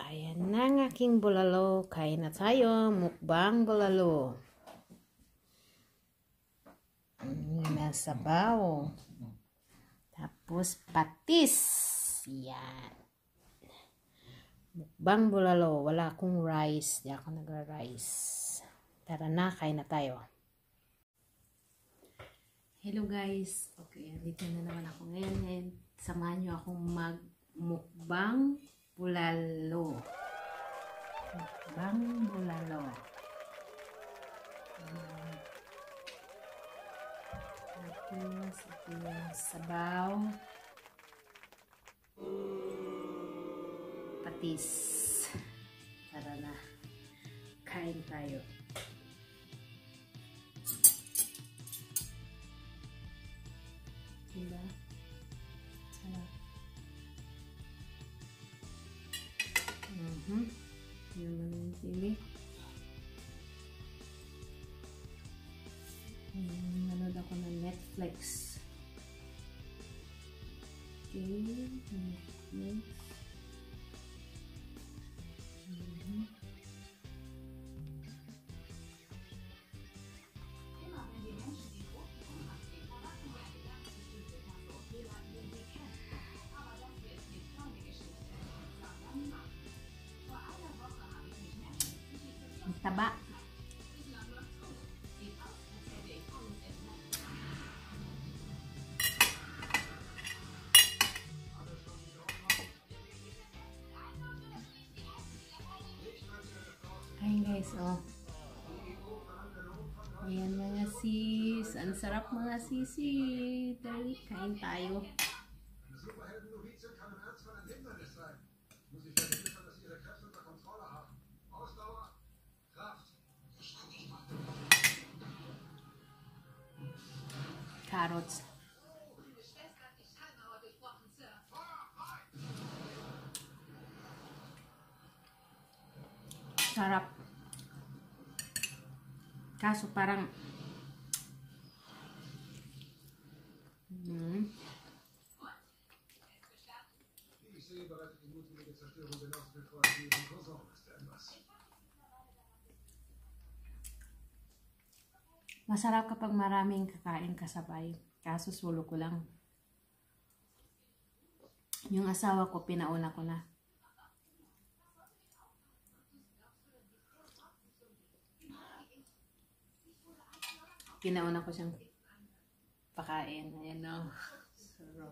Ayan na ang aking bulalo. Kain na tayo. Mukbang bulalo. May sabaw. Tapos patis. Yan. Mukbang bulalo. Wala akong rice. Di ako nagra-rice. Tara na, kain na tayo. Hello guys. Okay, dito na naman ako ngayon. Samahan nyo akong mag-mukbang bulalo. Mukbang bulalo. Tapos ito yung sabaw. Patis. Tara na. Kain tayo. Diba? Sarap. Yung mga sili. Nanood ako ng Netflix. Okay. Netflix. Taba. Ayan guys, oh. Ayan mga sis. Ang sarap mga sisi. Kain tayo. Carrots. Sarap. Kaso parang masarap kapag maraming kakain kasabay. Kaso sulo ko lang. Yung asawa ko, pinauna ko na. Pinauna ko siyang pakain. Ayan o. Sarap.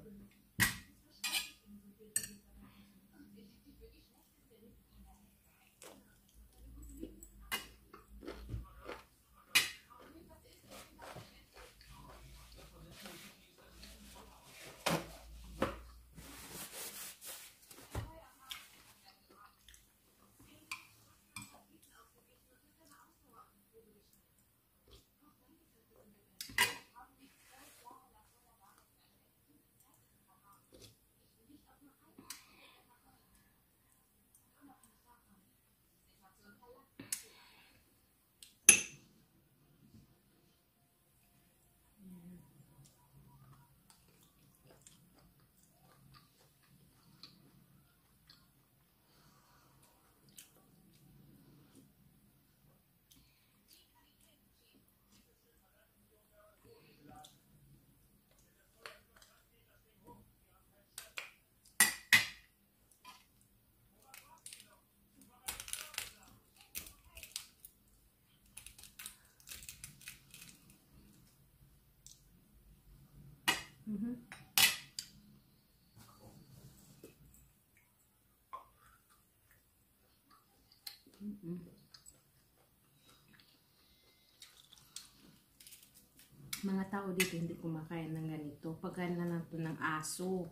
Mga tao dito hindi kumakain ng ganito. Pagkain na lang ito ng aso.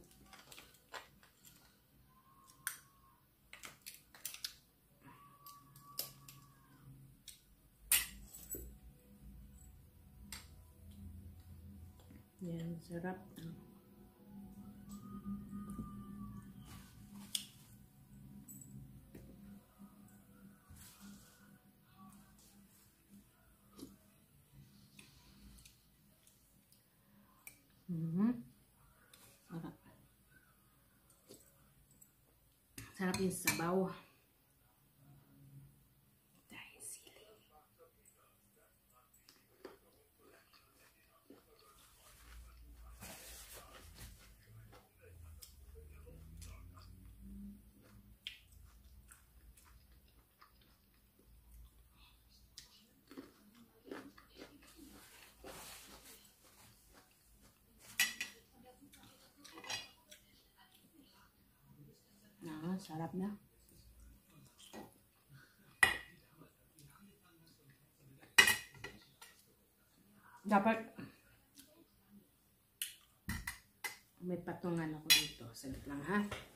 Yan, sarap. Sarap. Sarap yung sabaw. Sarap na. Dapat may patungan ako dito. Saglit lang ha.